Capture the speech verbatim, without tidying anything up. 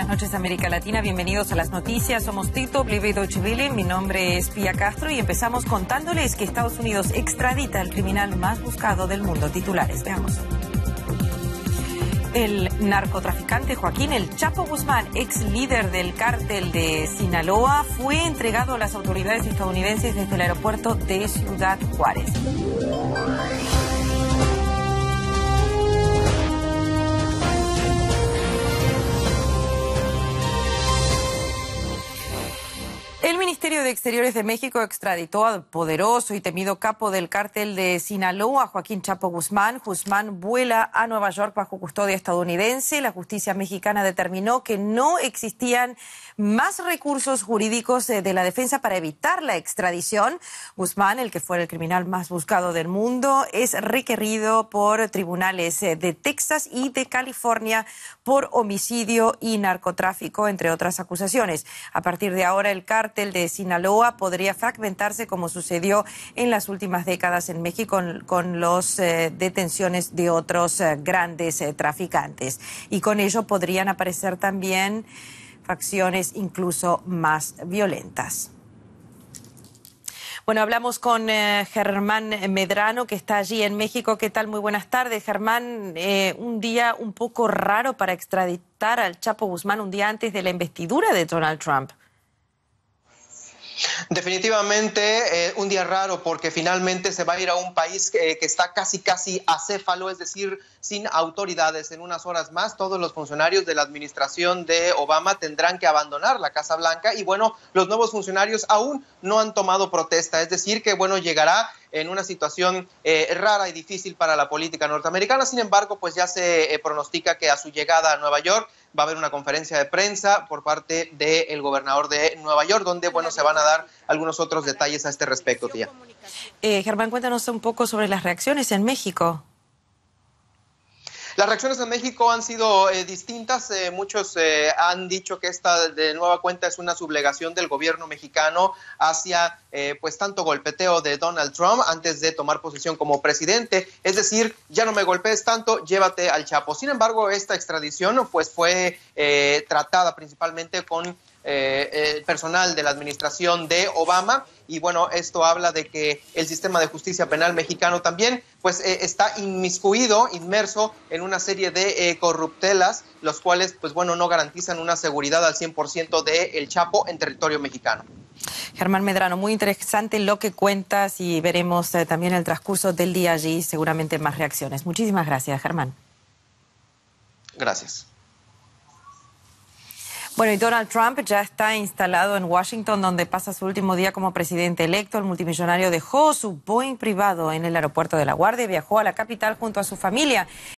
buenas noches América Latina, bienvenidos a las noticias. Somos Tito, W Deutsche Welle, mi nombre es Pía Castro y empezamos contándoles que Estados Unidos extradita al criminal más buscado del mundo. Titulares, veamos. El narcotraficante Joaquín El Chapo Guzmán, ex líder del cártel de Sinaloa, fue entregado a las autoridades estadounidenses desde el aeropuerto de Ciudad Juárez. El Ministerio de Exteriores de México extraditó al poderoso y temido capo del cártel de Sinaloa, Joaquín Chapo Guzmán. Guzmán vuela a Nueva York bajo custodia estadounidense. La justicia mexicana determinó que no existían más recursos jurídicos de la defensa para evitar la extradición. Guzmán, el que fuera el criminal más buscado del mundo, es requerido por tribunales de Texas y de California por homicidio y narcotráfico, entre otras acusaciones. A partir de ahora, el cártel de Sinaloa podría fragmentarse como sucedió en las últimas décadas en México con, con las eh, detenciones de otros eh, grandes eh, traficantes. Y con ello podrían aparecer también facciones incluso más violentas. Bueno, hablamos con eh, Germán Medrano, que está allí en México. ¿Qué tal? Muy buenas tardes, Germán. Eh, un día un poco raro para extraditar al Chapo Guzmán, un día antes de la investidura de Donald Trump. Definitivamente eh, un día raro porque finalmente se va a ir a un país que, que está casi casi acéfalo, es decir, sin autoridades. En unas horas más todos los funcionarios de la administración de Obama tendrán que abandonar la Casa Blanca y bueno, los nuevos funcionarios aún no han tomado protesta, es decir que bueno, llegará en una situación eh, rara y difícil para la política norteamericana. Sin embargo, pues ya se eh, pronostica que a su llegada a Nueva York va a haber una conferencia de prensa por parte del gobernador de Nueva York, donde bueno, se van a dar algunos otros detalles a este respecto, tía. Eh, Germán, cuéntanos un poco sobre las reacciones en México. Las reacciones en México han sido eh, distintas. Eh, muchos eh, han dicho que esta de nueva cuenta es una sublegación del gobierno mexicano hacia eh, pues tanto golpeteo de Donald Trump antes de tomar posesión como presidente. Es decir, ya no me golpees tanto, llévate al Chapo. Sin embargo, esta extradición pues fue eh, tratada principalmente con Eh, el personal de la administración de Obama y bueno, esto habla de que el sistema de justicia penal mexicano también pues eh, está inmiscuido, inmerso en una serie de eh, corruptelas, los cuales pues bueno, no garantizan una seguridad al cien por ciento de El Chapo en territorio mexicano. Germán Medrano, muy interesante lo que cuentas y veremos eh, también el transcurso del día allí, seguramente más reacciones. Muchísimas gracias, Germán. Gracias. Bueno, y Donald Trump ya está instalado en Washington, donde pasa su último día como presidente electo. El multimillonario dejó su Boeing privado en el aeropuerto de La Guardia y viajó a la capital junto a su familia.